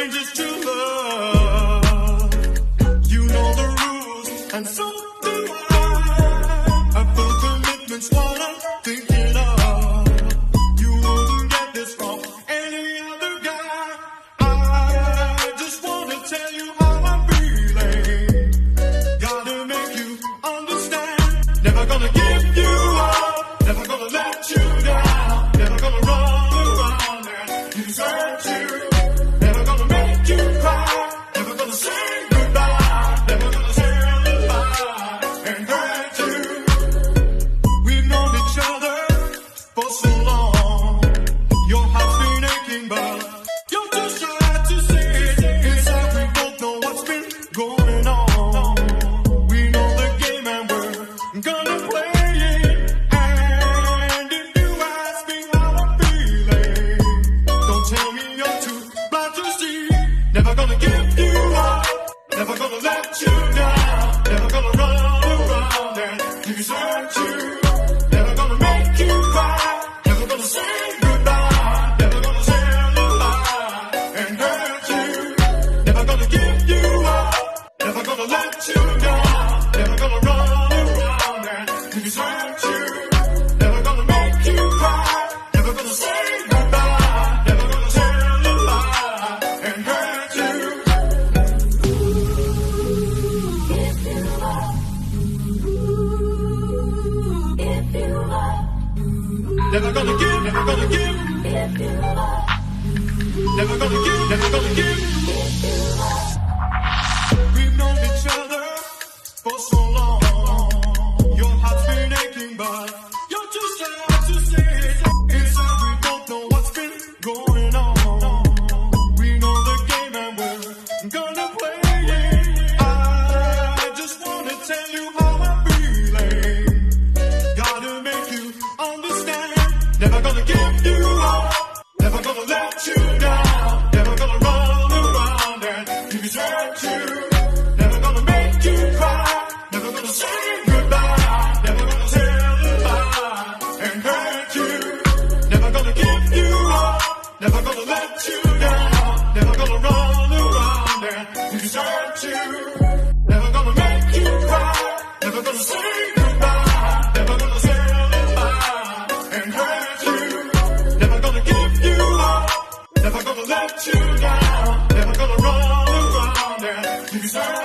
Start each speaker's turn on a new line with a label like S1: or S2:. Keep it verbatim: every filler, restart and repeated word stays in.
S1: strangers to love. You know the rules, and so do I. I feel commitment's what I'm thinking of. You wouldn't get this from any other guy. I just wanna tell you how I'm feeling. Gotta make you understand. Never gonna give you up. Never gonna let you down. Never gonna run around and desert you. Never gonna make you cry. Never gonna say goodbye. Never gonna tell a lie and hurt you. We've known each other for so long. Your heart's been aching, but you're too shy to say it. Inside we both know what's been going on. We know the game and we're gonna play it. And if you ask me how I'm feeling, don't tell me you're too blind to see. Never gonna give you up. Never gonna let you down. Never gonna run around and desert you. Never gonna make you cry. Never gonna say goodbye. Never gonna tell a lie and hurt you. Never gonna give you up. Never gonna let you down. Never gonna run around and desert you. Never gonna make you cry. Never gonna say goodbye. Never gonna tell a lie and hurt you.
S2: If you love, if you love,
S1: Never gonna give. Never gonna give.
S2: if you love,
S1: Never gonna give. Never gonna give.
S2: if you love.
S1: We've known each other for so long. Your heart's been aching, but you're too shy to say it. Inside we don't know what's been going on. We know the game and we're gonna play it. I just wanna tell you how I'm feeling. Gotta make you understand. Never gonna give you up. Never gonna let you down. Never gonna run around and desert you. Never gonna make you cry. Never gonna say goodbye. Never gonna tell a lie and hurt you. Never gonna give you up. Never gonna let you down. Never gonna run around and desert you. Never gonna make you cry. Never gonna say goodbye. Never gonna tell a lie and hurt you. Never gonna give you up. Never gonna let you down. Never gonna run around and desert